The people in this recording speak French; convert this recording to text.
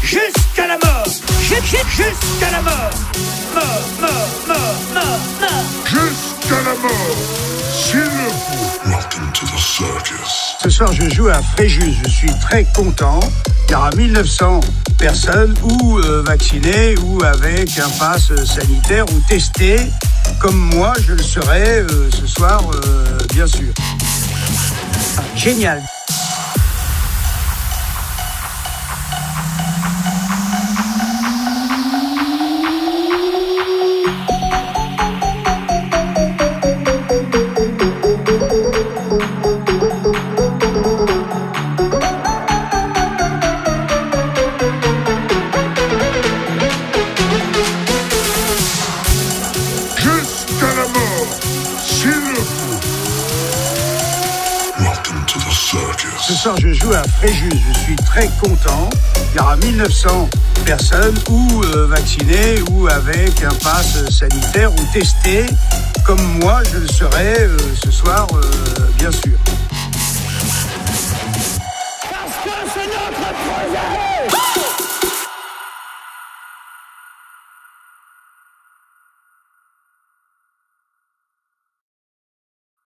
jusqu'à la mort, jusqu'à la mort, mort. Jusqu'à la mort, s'il le faut. Welcome to the circus. Ce soir, je joue à Fréjus. Je suis très content. Il y aura 1900 personnes ou vaccinées ou avec un pass sanitaire ou testées, comme moi, je le serai ce soir, bien sûr. Génial. Jusqu'à la mort, s'il le faut. Welcome to the circus. Ce soir, je joue à Fréjus. Je suis très content. Il y aura 1900 personnes ou vaccinées ou avec un pass sanitaire ou testées, comme moi, je le serai ce soir, bien sûr.